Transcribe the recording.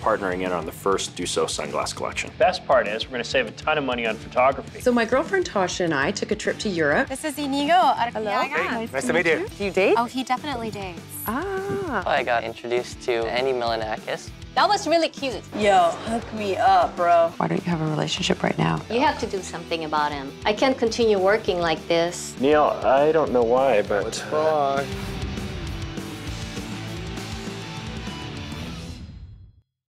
partnering in on the first Dussault sunglass collection. Best part is we're going to save a ton of money on photography. So my girlfriend Tasha and I took a trip to Europe. This is Inigo. Hello. Hey, nice to meet you. Do you date? Oh, he definitely dates. Ah. I got introduced to Andy Milonakis. That was really cute. Yo, hook me up, bro. Why don't you have a relationship right now? You have to do something about him. I can't continue working like this. Neil, I don't know why, but... What's wrong?